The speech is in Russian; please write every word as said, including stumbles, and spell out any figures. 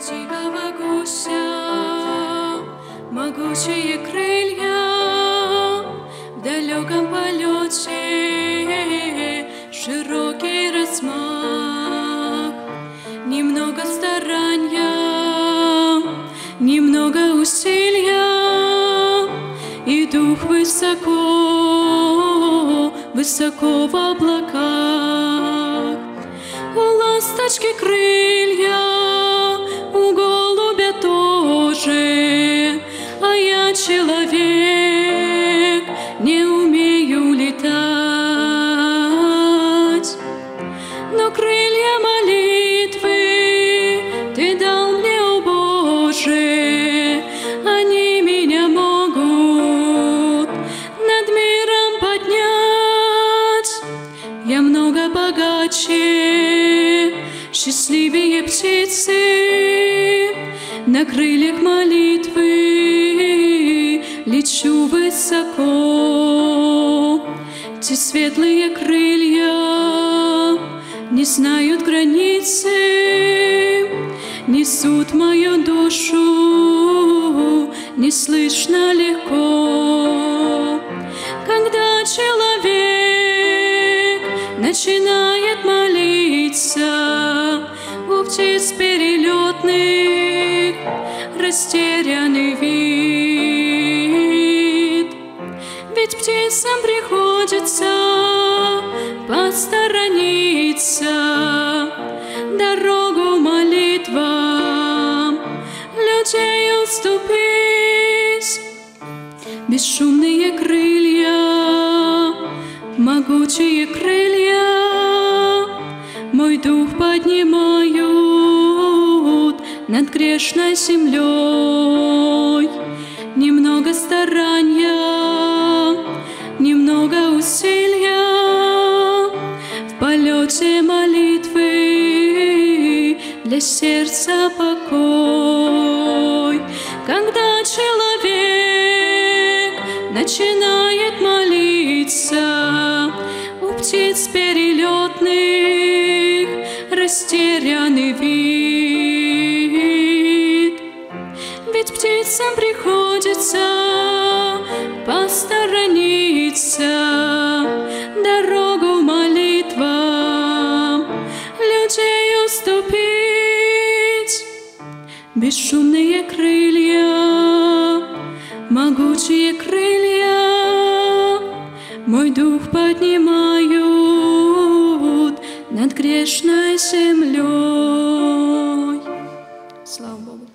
дикого гуся, могучие крылья в далеком полете, широкий размах, немного старания, немного усилия, и дух высоко, высоко в облаках. У ласточки крылья, у голубя тоже, а я человек, не умею летать. Но крылья молитвы Ты дал мне, о Боже, они меня могут над миром поднять. Я много богаче, счастливее птицы, на крыльях молитвы лечу высоко. Те светлые крылья не знают границы, несут мою душу неслышно легко. Когда человек начинает молиться, у птиц перелетных растерянный вид. Ведь птицам приходится посторониться, дорогу молитвам людей уступить. Бесшумные крылья, могучие крылья, мой дух поднимают над грешной землей. Немного старания, немного усилия, в полете молитвы для сердца покой. Когда человек начинает молиться, у птиц перелетных растерянный вид. Ведь птицам приходится посторониться, дорогу молитвам людей уступить. Бесшумные крылья, могучие крылья, мой дух поднимают над грешной землей. Слава Богу.